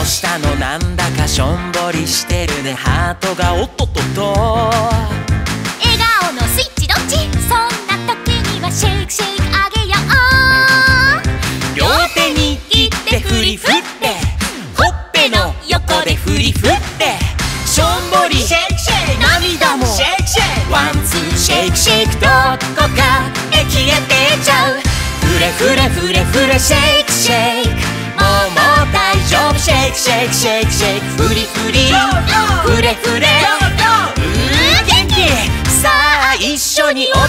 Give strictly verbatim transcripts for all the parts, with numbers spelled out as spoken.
うしたの、なんだかしょんぼりしてるね。ハートがおっとっとっと。 笑顔のスイッチどっち？そんな時にはシェイクシェイクあげよう。 両手握って振り振って、ほっぺの横で振り振って、しょんぼりシェイクシェイク、涙もシェイクシェイク、ワンツーシェイクシェイク、どこかへ消えてちゃう。フレフレフレフレシェイクシェイク、もうもう大丈夫。シェイクシェイクシェイクシェイク、フリフリフレフレ、うー元気。さあ一緒に踊ろう。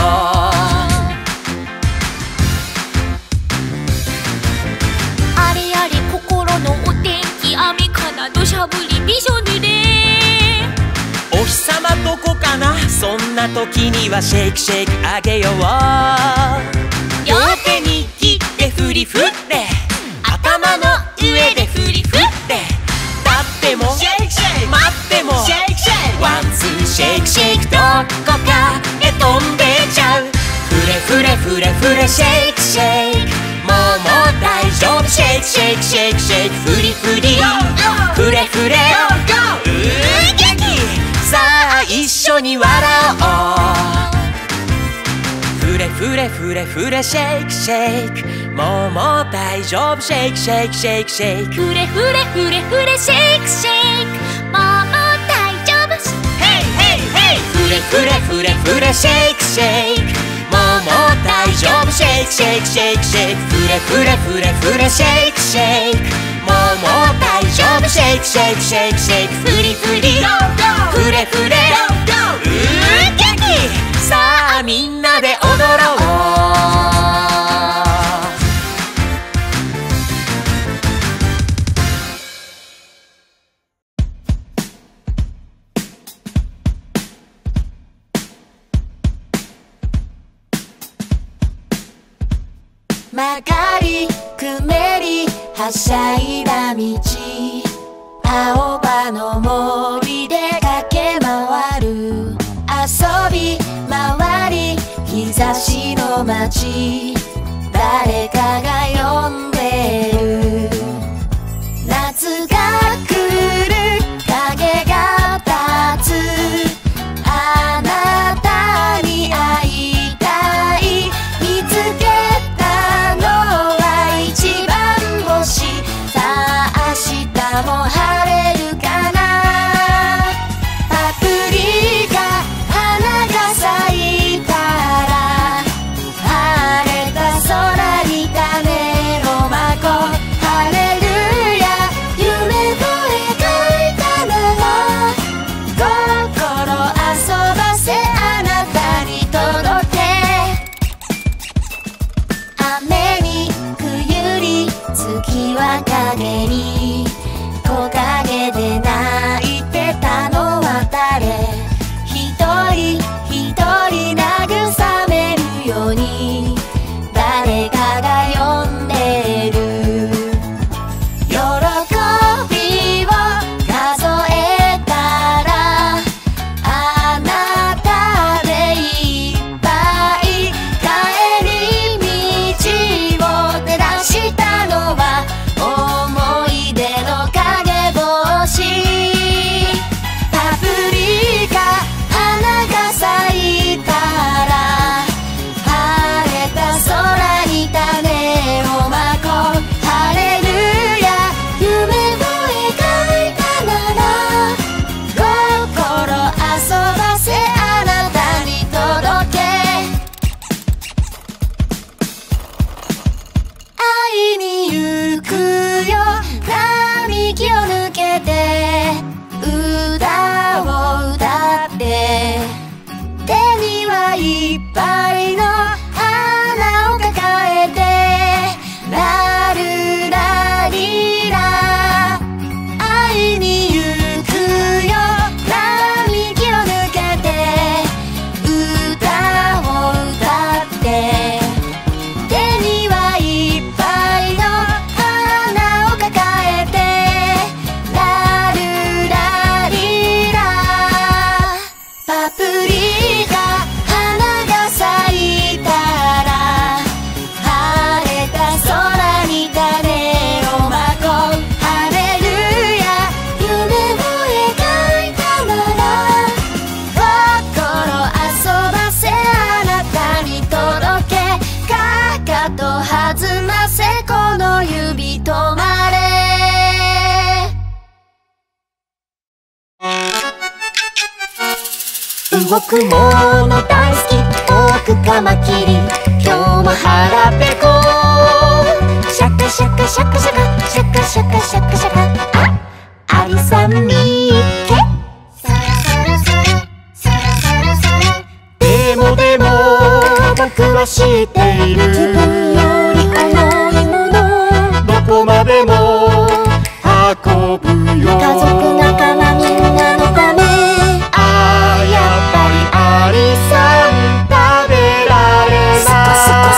あれあれ心のお天気、雨かな土砂降りびしょ濡れ。 お日様どこかな、そんな時にはシェイクシェイクあげよう。両手に切って振り振って、頭の上で振り振って、立ってもシェイクシェイク、待ってもシェイクシェイク、ワンツーシェイクシェイク、どこかへ飛んでちゃう。フレフレフレフレシェイクシェイク、もうもう大丈夫。シェイクシェイクシェイクシェイク、フリフリフレフレ、うー元気。さあ一緒に笑おう。フレフレフレフレシェイクシェイク、もうもう大丈夫。シェイクシェイクシェイクシェイク、 フレフレフレフレシェイクシェイク、もうもう大丈夫。 ヘイヘイヘイ、フレフレフレフレシェイクシェイク、もうもう大丈夫。シェイクシェイクシェイクシェイク、フレフレフレフレシェイクシェイク、もうもう大丈夫。シェイクシェイクシェイクシェイク、フリフリフレフレ、うー元気。さあみんなで踊ろう。 曲がりくねりはしゃいだ道、青葉の森で駆け回る。遊び回り日差しの街、誰かが呼んでる。夏が来る影が立つ、あなたに会いたい。見つけたのは一番星、さあ明日も晴れるかな。パプリカ花が咲いたら、晴れた空に種をまこう。ハレルヤ夢声書いたなら、心遊ばせあなたに届け。雨に冬に月は影に、木陰で泣いてたのは誰。一人一人慰めるように、誰かが呼んでる。喜びを数えたら、あなたでいっぱい。帰り道を照らしたのは思い出の影星。パプリカ花が咲いたら、晴れた空に種をまこう。ハレルヤ夢声書いたなら、心遊ばせあなたに届け。会いに行くよ並木を抜けて、歌を歌って、手にはいっぱいの花を抱えて、ラルラリラ。会いに行くよ並木を抜けて、歌を歌って、手にはいっぱいの花を抱えて、ラルラリラ。パプリカ花が咲動くもの大好きポークカマキリ今日も腹ペコシャカシャカシャカシャカシャカシャカシャカシャカあアリさんみっけそろそろそろそろそろそろでもでも僕は知っている自分より重いものどこまでも運ぶよ家族仲間みんなのためああやっぱりアリさん食べられない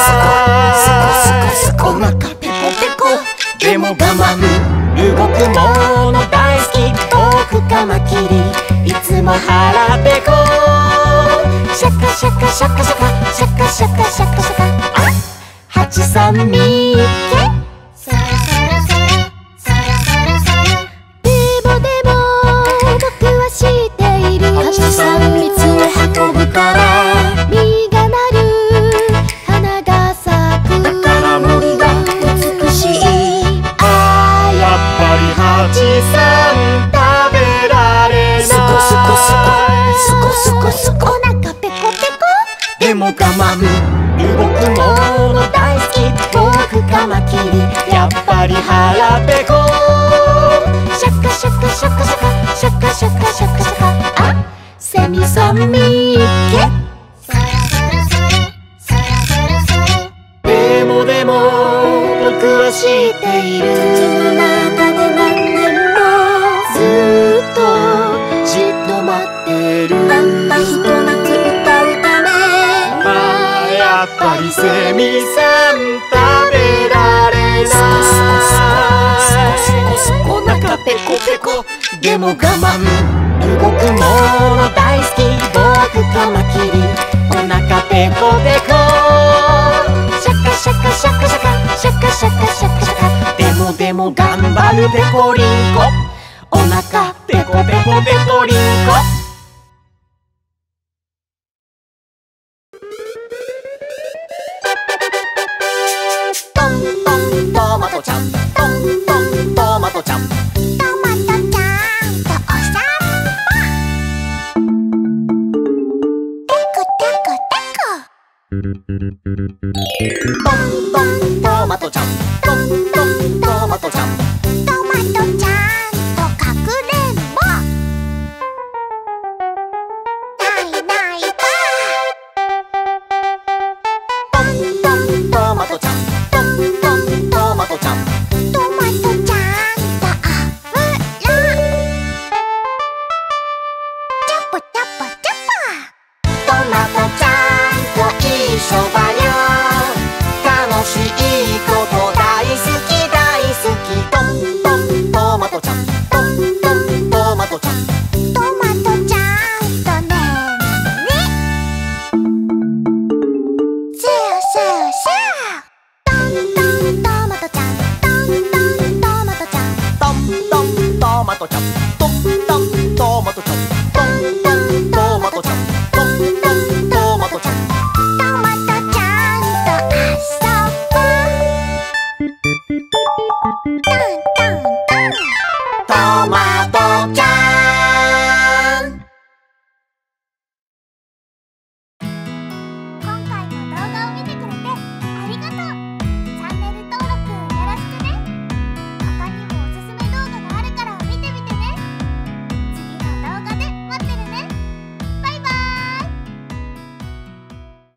スコスコスコスコスコお腹ペコペコでも我慢動くもの大好きポークカマキリいつも腹ペコシャカシャカシャカシャカシャカシャカシャカシャカあハチさんみっけそろそろそろそろそろそろでもでも僕は知っているハチさん蜜を運ぶから実がなる花が咲くだから森が美しいああやっぱりハチさん食べられないスコスコスコスコスコスコお腹ペコペコでも我慢動くもの大好きポークカマキリやっぱり腹ペコシャカシャカシャカシャカシャカシャカシャカシャカあセミさんみっけそろそろそろそろそろそろでもでも僕は知っている口の中で何年もずっとじっと待ってるたったひと夏歌うためまあやっぱりセミさん食べられないお腹ペコペコでも我慢動くもの大好きポークカマキリお腹ペコペコシャカシャカシャカシャカシャカシャカシャカシャカでもでも頑張るペコリンコお腹ペコペコペコリンコトントントマトちゃんトントントマトちゃんトマトちゃんとお散歩テコテコテコトントントマトちゃんトントントマトちゃんトマトちゃんとかくれんぼないないばトントントマトちゃんトントントマトちゃんトマトちゃんとお風呂チャポチャポチャポトマトちゃんと一緒ば